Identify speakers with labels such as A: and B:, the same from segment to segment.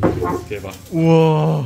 A: 대박.
B: 우와.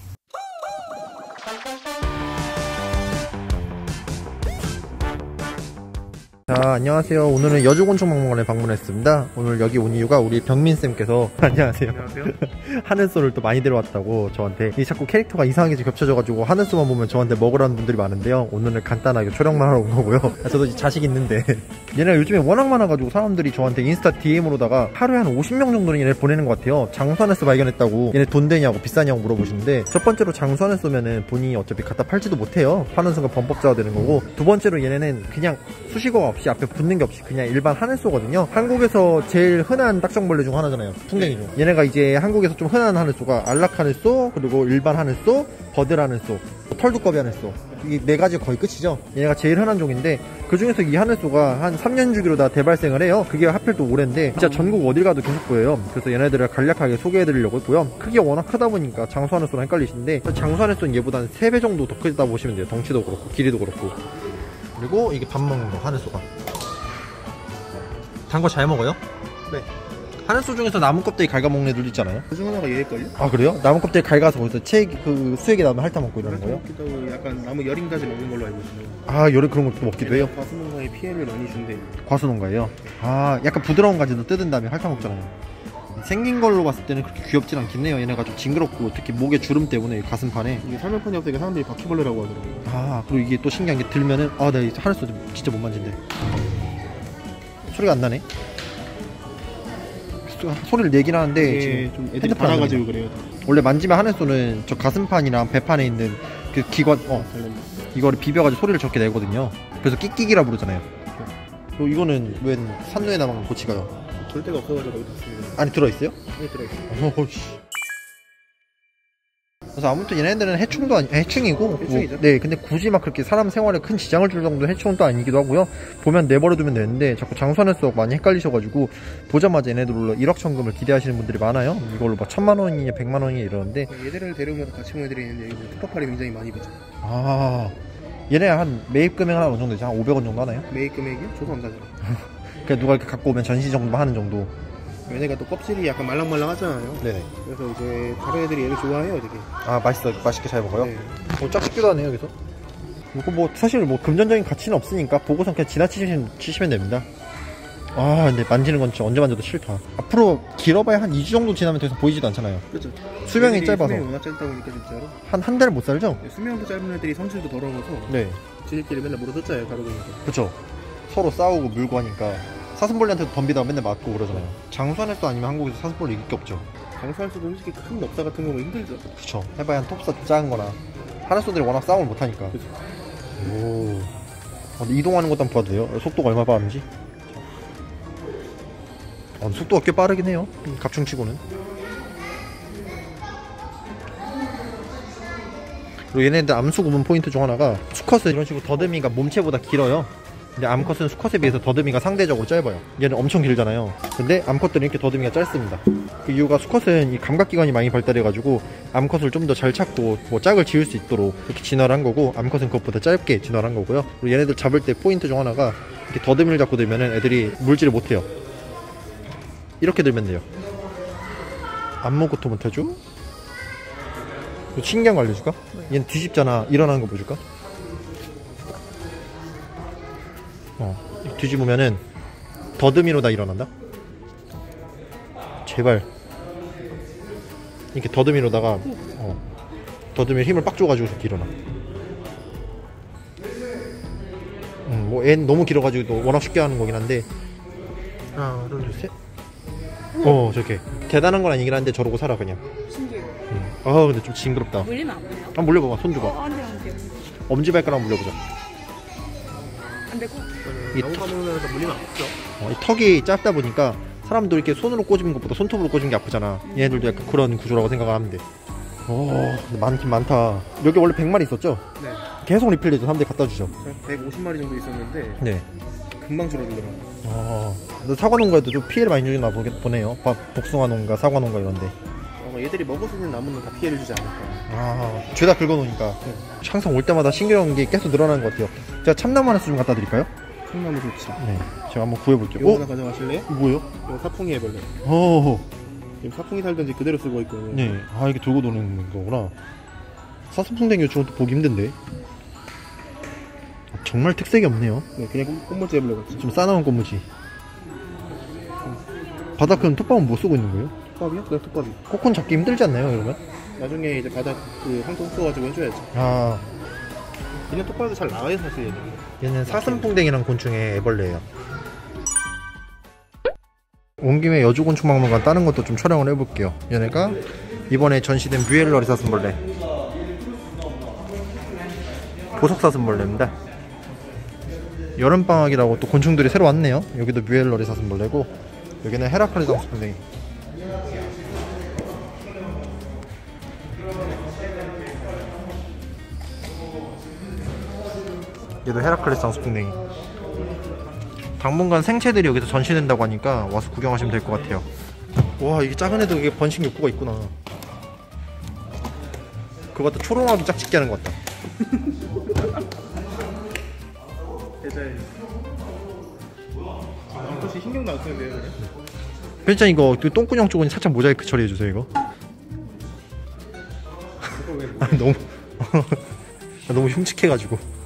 B: 자, 안녕하세요. 오늘은 여주곤충박물관에 방문했습니다. 오늘 여기 온 이유가 우리 병민쌤께서 안녕하세요.
A: 안녕하세요.
B: 하늘소를 또 많이 데려왔다고 저한테 자꾸 캐릭터가 이상하게 겹쳐져가지고 하늘소만 보면 저한테 먹으라는 분들이 많은데요. 오늘은 간단하게 촬영만 하러 온 거고요. 저도 자식 있는데 얘네가 요즘에 워낙 많아가지고 사람들이 저한테 인스타 DM으로다가 하루에 한 50명 정도는 얘네 보내는 것 같아요. 장수하늘소 발견했다고 얘네 돈 되냐고 비싸냐고 물어보시는데, 첫 번째로 장수하늘소면은 본인이 어차피 갖다 팔지도 못해요. 파는 순간 범법자가 되는 거고, 두 번째로 얘네는 그냥 수식어가 없이 앞에 붙는 게 없이 그냥 일반 하늘소거든요. 한국에서 제일 흔한 딱정벌레 중 하나잖아요. 풍뎅이죠. 얘네가 이제 한국에서 좀 흔한 하늘소가 안락하늘소, 그리고 일반 하늘소, 버들하늘소, 털두꺼비 하늘소, 이 네 가지 거의 끝이죠. 얘네가 제일 흔한 종인데, 그 중에서 이 하늘소가 한 3년 주기로 다 대발생을 해요. 그게 하필 또 올해인데 진짜 전국 어딜 가도 계속 보여요. 그래서 얘네들을 간략하게 소개해드리려고 했고요. 크기가 워낙 크다 보니까 장수하늘소랑 헷갈리시는데, 장수하늘소는 얘보다 한 3배 정도 더 크다 보시면 돼요. 덩치도 그렇고 길이도 그렇고. 그리고 이게 밥 먹는 거, 하늘소가 단 거 잘 먹어요?
A: 네.
B: 하늘소 중에서 나무 껍데기 갉아먹는 애들도 있잖아요.
A: 그 중 하나가 얘일걸요?
B: 아, 그래요? 나무 껍데기 갉아서 거기서 그 수액에 나오면 핥아먹고 이러는 거예요?
A: 기도 약간 나무 열인까지 먹는 걸로 알고 있어요.
B: 아, 열에 그런 것도 먹기도 해요?
A: 과수농가에 피해를 많이 준대요.
B: 과수농가예요? 아, 약간 부드러운 가지도 뜯은 다음에 핥아먹잖아요. 생긴 걸로 봤을 때는 그렇게 귀엽진 않긴 해요. 얘네가 좀 징그럽고, 특히 목에 주름 때문에 가슴판에.
A: 이게 설명판이 없으니까 사람들이 바퀴벌레라고 하더라고요.
B: 아, 그리고 이게 또 신기한 게 들면은, 아, 나 하늘소 진짜 못 만진대. 소리가 안 나네. 소리를 내긴 하는데 지금
A: 좀 애들이 달아가지고 그래요.
B: 원래 만지면 하늘소는 저 가슴판이랑 배판에 있는 그 기관, 이거를 비벼가지고 소리를 저렇게 내거든요. 그래서 끽끽이라 부르잖아요. 이거는 웬 산노에 남은 고치가요?
A: 볼 데가 없어가지고 여기 있습니다.
B: 안에 들어있어요?
A: 네, 들어있어요.
B: 그래서 아무튼 얘네들은 해충도 해충이고,
A: 해충이죠.
B: 네, 근데 굳이 막 그렇게 사람 생활에 큰 지장을 줄 정도의 해충은 또 아니기도 하고요. 보면 내버려두면 되는데 자꾸 장수하늘소 많이 헷갈리셔가지고 보자마자 얘네들로 1억 천금을 기대하시는 분들이 많아요. 이걸로 막 1000만원이냐 100만원이냐 이러는데,
A: 얘들을 데려오면서 같이 본 애들이 있는데 여기 특파팔이 굉장히 많이 보죠.
B: 아, 얘네 한 매입 금액 하나 어느 정도 되죠? 한 500원 정도 하나요?
A: 매입 금액이요? 저도 안 사잖아요.
B: 그냥 누가 이렇게 갖고 오면 전시 정도만 하는 정도.
A: 얘네가 또 껍질이 약간 말랑말랑 하잖아요.
B: 네네.
A: 그래서 이제 다른 애들이 얘를 좋아해요, 되게.
B: 아, 맛있게 잘 먹어요?
A: 네.
B: 짝짓기도 하네요, 여기서. 이거 뭐 사실 뭐 금전적인 가치는 없으니까 보고선 그냥 지나치시면 됩니다. 아, 근데 만지는 건 진짜 언제 만져도 싫다. 앞으로 길어봐야 한 2주 정도 지나면 더 이상 보이지도 않잖아요.
A: 그렇죠.
B: 수명이 짧아서.
A: 수명이 워낙 짧다 보니까 진짜로.
B: 한 달을 못 살죠?
A: 네, 수명도 짧은 애들이 성질도 더러워서
B: 네.
A: 지들끼리 맨날 물어 뜯자요, 가로등에서.
B: 그쵸. 서로 싸우고 물고 하니까 사슴벌레한테도 덤비다가 맨날 맞고 그러잖아요. 장수하늘소 아니면 한국에서 사슴벌레 이길 게 없죠.
A: 장수하늘소도 솔직히 큰 넙사 같은 거 보면 힘들죠.
B: 그쵸. 해봐야 한 톱사 좀 작은 거나. 하늘소들이 워낙 싸움을 못하니까.
A: 그쵸.
B: 오. 근데 이동하는 것도 한번 봐도 돼요? 속도가 얼마나 빠른지. 속도가 꽤 빠르긴 해요. 갑충치고는. 그리고 얘네들 암수 구분 포인트 중 하나가, 수컷은 이런 식으로 더듬이가 몸체보다 길어요. 근데 암컷은 수컷에 비해서 더듬이가 상대적으로 짧아요. 얘는 엄청 길잖아요. 근데 암컷들은 이렇게 더듬이가 짧습니다. 그 이유가 수컷은 이 감각기관이 많이 발달해가지고 암컷을 좀 더 잘 찾고 뭐 짝을 지을 수 있도록 이렇게 진화를 한 거고, 암컷은 그것보다 짧게 진화를 한 거고요. 그리고 얘네들 잡을 때 포인트 중 하나가, 이렇게 더듬이를 잡고 들면은 애들이 물질을 못해요. 이렇게 들면 돼요. 아무것도 못해줘? 신기한 거 알려줄까? 얘는 뒤집잖아. 일어나는 거 보여줄까? 뒤집으면은 더듬이로 다 일어난다? 제발. 이렇게 더듬이로다가 더듬이에 힘을 빡 줘가지고 이렇게 일어나. 뭐 앤 너무 길어가지고 또 워낙 쉽게 하는 거긴 한데. 하나 둘 셋. 저렇게 대단한 건 아니긴 한데 저러고 살아 그냥.
C: 신기해요.
B: 근데 좀 징그럽다.
C: 물리면 안 돼요?
B: 한번 물려봐봐. 손 줘봐.
C: 안 돼요, 안 돼요.
B: 엄지발가락 물려보자.
C: 안 되고.
A: 나무가 먹으면서 물리면 아프죠.
B: 이 턱이 짧다 보니까 사람도 이렇게 손으로 꽂은 것보다 손톱으로 꽂은 게 아프잖아. 얘네들도 약간 그런 구조라고 생각하면 돼. 근데 많긴 많다. 여기 원래 100마리 있었죠?
A: 네.
B: 계속 리필되죠. 사람들이 갖다 주죠.
A: 150마리 정도 있었는데
B: 네.
A: 금방 줄어들더라고요.
B: 사과 농가에도 좀 피해를 많이 주나 보네요. 복숭아 농가, 사과 농가 이런데.
A: 얘들이 먹을 수 있는 나무는 다 피해를 주지 않을까.
B: 죄다 긁어놓으니까. 항상 올 때마다 신기한 게 계속 늘어나는 것 같아요. 제가 참나무 하나 좀 갖다 드릴까요?
A: 참나무 좋지.
B: 네. 제가 한번 구해볼게요.
A: 이거 하나 가져가실래요?
B: 뭐예요?
A: 이거 사풍이 애벌레. 지금 사풍이 살던지 그대로 쓰고 있거든요.
B: 네. 아, 이게 돌고 도는 거구나. 사슴풍뎅이 요즘은 또 보기 힘든데. 정말 특색이 없네요.
A: 네, 그냥 꽃무지 해보려 갔지.
B: 좀 싸나운 꽃무지. 바닥은 톱밥은 못 쓰고 있는 거예요?
A: 톱밥이요? 네, 톱밥이.
B: 코콘 잡기 힘들지 않나요, 이러면?
A: 나중에 이제 바닥 그 황토 써가지고 해줘야지.
B: 아,
A: 얘는 톱밥도 잘 나가요, 사실 얘는.
B: 얘는 사슴풍뎅이란 곤충의 애벌레예요. 온 김에 여주곤충박물관 다른 것도 좀 촬영을 해볼게요. 얘네가 이번에 전시된 뮤엘러리 사슴벌레, 보석사슴벌레입니다. 여름방학이라고 또 곤충들이 새로 왔네요. 여기도 뮤엘러리 사슴벌레고, 여기는 헤라클레스 사슴풍뎅이. 얘도 헤라클레스 사슴풍뎅이. 당분간 생체들이 여기서 전시된다고 하니까 와서 구경하시면 될 것 같아요. 와, 이게 작은 애도 이게 번식 욕구가 있구나. 그거 같다, 초롱하게 짝짓기 하는 것 같다.
A: 대자에. 혹시 신경도 안 쓰는데요, 그냥?
B: 편집장 이거 그 똥구녕 쪽은 살짝 모자이크 처리해주세요, 이거. 아, 너무 너무 흉측해가지고.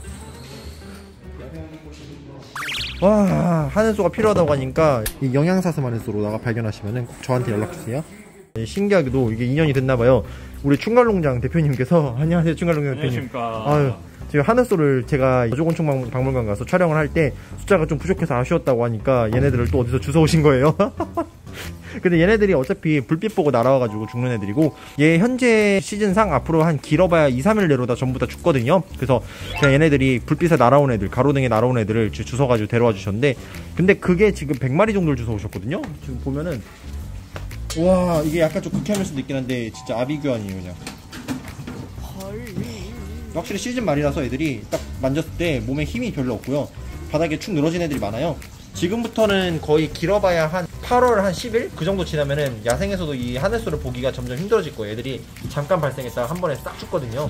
B: 와, 하늘소가 필요하다고 하니까 이 영양사슴 하늘소로 나가 발견하시면은 꼭 저한테 연락주세요. 네, 신기하게도 이게 인연이 됐나봐요. 우리 충갈농장 대표님께서 안녕하세요, 충갈농장 대표님.
D: 안녕하십니까.
B: 아유, 지금 하늘소를 제가 여주곤충박물관 가서 촬영을 할 때 숫자가 좀 부족해서 아쉬웠다고 하니까 얘네들을 또 어디서 주워오신 거예요. 근데 얘네들이 어차피 불빛 보고 날아와가지고 죽는 애들이고, 얘 현재 시즌상 앞으로 한 길어봐야 2-3일 내로 다 전부 다 죽거든요. 그래서 그냥 얘네들이 불빛에 날아온 애들, 가로등에 날아온 애들을 주워가지고 데려와 주셨는데, 근데 그게 지금 100마리 정도를 주워오셨거든요. 지금 보면은 와, 이게 약간 좀 극혐일 수도 있긴 한데 진짜 아비규환이에요, 그냥. 확실히 시즌 말이라서 애들이 딱 만졌을 때 몸에 힘이 별로 없고요. 바닥에 축 늘어진 애들이 많아요. 지금부터는 거의 길어봐야 한 8월 한 10일? 그 정도 지나면은 야생에서도 이 하늘소를 보기가 점점 힘들어질 거예요. 애들이 잠깐 발생했다가 한 번에 싹 죽거든요.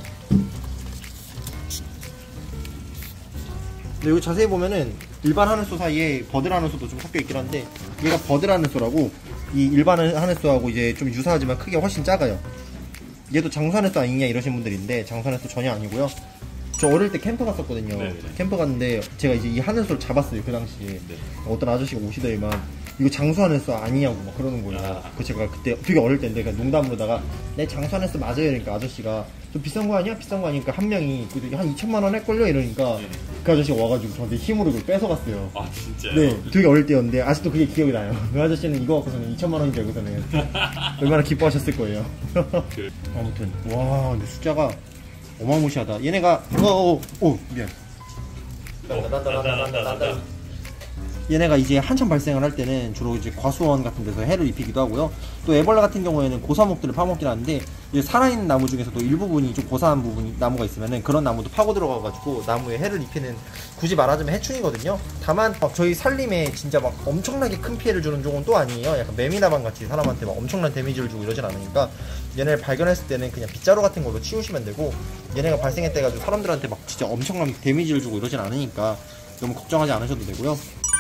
B: 근데 여기 자세히 보면은 일반 하늘소 사이에 버들 하늘소도 좀 섞여 있긴 한데, 얘가 버들 하늘소라고 이 일반 하늘소하고 이제 좀 유사하지만 크기가 훨씬 작아요. 얘도 장수하늘소 아니냐 이러신 분들인데 장수하늘소 전혀 아니고요. 저 어릴 때 캠프 갔었거든요.
D: 네네.
B: 캠프 갔는데 제가 이제 이 하늘소를 잡았어요, 그 당시에.
D: 네.
B: 어떤 아저씨가 오시더니만 이거 장수하늘소 아니냐고 막 그러는 거예요. 그 제가 그때 되게 어릴 때인데 그냥 농담으로다가 내 장수하늘소 맞아요. 그러니까 아저씨가 좀 비싼 거 아니야? 비싼 거 아니니까 한 명이 한 2천만 원 할걸요? 이러니까
D: 네.
B: 그 아저씨가 와가지고 저한테 힘으로 그걸 뺏어갔어요.
D: 아 진짜요?
B: 네, 되게 어릴 때였는데 아직도 그게 기억이 나요. 그 아저씨는 이거 갖고서는 2천만 원인 줄 알고서는 얼마나 기뻐하셨을 거예요. 아무튼 와, 근데 숫자가 어마무시하다. 얘네가 오 미안. 얘네가 이제 한참 발생을 할 때는 주로 이제 과수원 같은 데서 해를 입히기도 하고요. 또 애벌레 같은 경우에는 고사목들을 파먹긴 하는데, 이제 살아있는 나무 중에서도 일부분이 좀 고사한 부분이 나무가 있으면은 그런 나무도 파고 들어가가지고 나무에 해를 입히는, 굳이 말하자면 해충이거든요. 다만 저희 살림에 진짜 막 엄청나게 큰 피해를 주는 종은 또 아니에요. 약간 매미나방 같이 사람한테 막 엄청난 데미지를 주고 이러진 않으니까 얘네를 발견했을 때는 그냥 빗자루 같은 걸로 치우시면 되고, 얘네가 발생했다 해가지고 사람들한테 막 진짜 엄청난 데미지를 주고 이러진 않으니까 너무 걱정하지 않으셔도 되고요.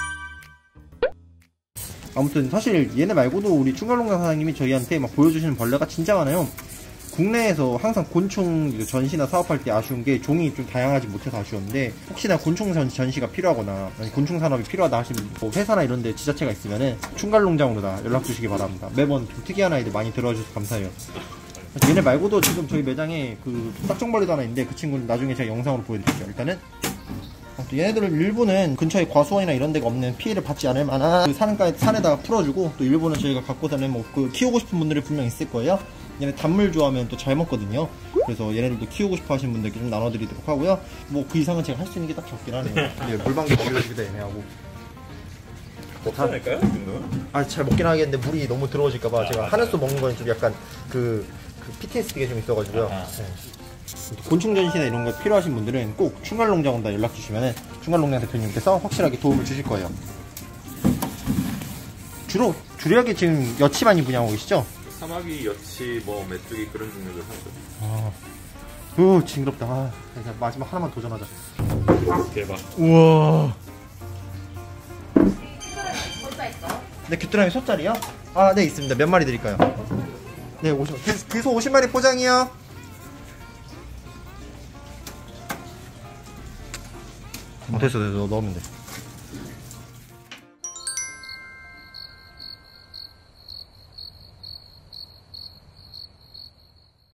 B: 아무튼 사실 얘네 말고도 우리 충갈농장 사장님이 저희한테 막 보여주시는 벌레가 진짜 많아요. 국내에서 항상 곤충 전시나 사업할 때 아쉬운 게 종이 좀 다양하지 못해서 아쉬웠는데, 혹시나 곤충 전시가 필요하거나 아니 곤충 산업이 필요하다 하시는 뭐 회사나 이런 데 지자체가 있으면은 충갈농장으로 다 연락 주시기 바랍니다. 매번 좀 특이한 아이들 많이 들어와주셔서 감사해요. 얘네 말고도 지금 저희 매장에 그 딱정벌레도 하나 있는데 그 친구는 나중에 제가 영상으로 보여드릴게요. 일단은 얘네들은 일부는 근처에 과수원이나 이런 데가 없는 피해를 받지 않을 만한 그 산에다가 풀어주고, 또 일부는 저희가 갖고서는 뭐 그 키우고 싶은 분들이 분명 있을 거예요. 얘네 단물 좋아하면 또 잘 먹거든요. 그래서 얘네들도 키우고 싶어 하시는 분들께 좀 나눠드리도록 하고요. 뭐 그 이상은 제가 할 수 있는 게 딱 적긴 하네요. 예, 물방개 먹여주기도 애매하고.
D: 괜찮을까요?
B: 아, 잘 먹긴 하겠는데 물이 너무 들어오질까봐 제가 하늘소 먹는 거는 좀 약간 그 PTSD가 좀 있어가지고요. 네. 곤충 전시나 이런 거 필요하신 분들은 꼭 충갈농장으로 다 연락 주시면은 충갈농장 대표님께서 확실하게 도움을 주실 거예요. 주력이 지금 여치 많이 분양하고 계시죠?
D: 사마귀, 여치, 뭐 메뚜기 그런 종류들 하죠.
B: 아, 징그럽다. 아, 그냥 마지막 하나만 도전하자.
D: 대박.
B: 우와.
C: 벌써 있어?
B: 내 귀뚜라미 소짜리요? 아, 네, 있습니다. 몇 마리 드릴까요? 네, 50. 귀소 50마리 포장이요. 됐어. 넣으면 돼.